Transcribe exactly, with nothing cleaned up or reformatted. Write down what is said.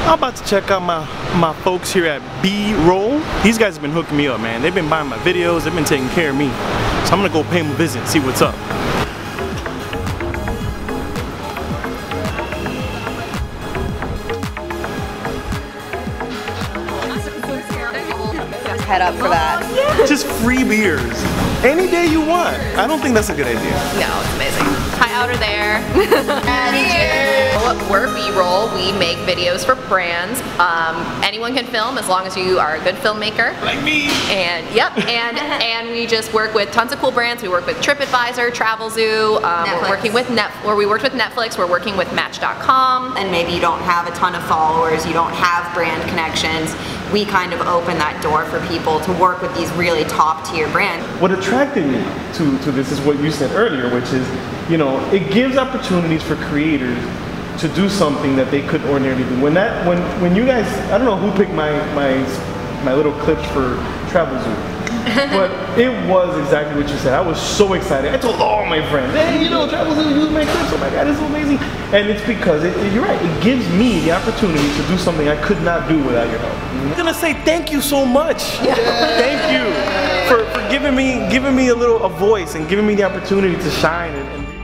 I'm about to check out my, my folks here at B-Roll. These guys have been hooking me up, man. They've been buying my videos, they've been taking care of me. So I'm gonna go pay them a visit and see what's up. Head up for that. Just free beers. Any day you want. I don't think that's a good idea. No, it's amazing. Hi, Outer there. We're B-Roll. We make videos for brands. Um, anyone can film as long as you are a good filmmaker. Like me. And yep, and and we just work with tons of cool brands. We work with TripAdvisor, Travelzoo. Um, we're working with Net. Or we worked with Netflix. We're working with Match dot com. And maybe you don't have a ton of followers. You don't have brand connections. We kind of open that door for people to work with these really top tier brands. What attracted me to, to this is what you said earlier, which is, you know, it gives opportunities for creators to do something that they couldn't ordinarily do. When that, when, when you guys, I don't know who picked my, my, my little clips for Travelzoo. But it was exactly what you said. I was so excited. I told all my friends, hey, you know, Travelzoo, use my clips. Oh my God, it's so amazing. And it's because, it, it, you're right, it gives me the opportunity to do something I could not do without your help. I'm gonna say thank you so much. Yeah. Thank you for, for giving me giving me a little a voice and giving me the opportunity to shine and, and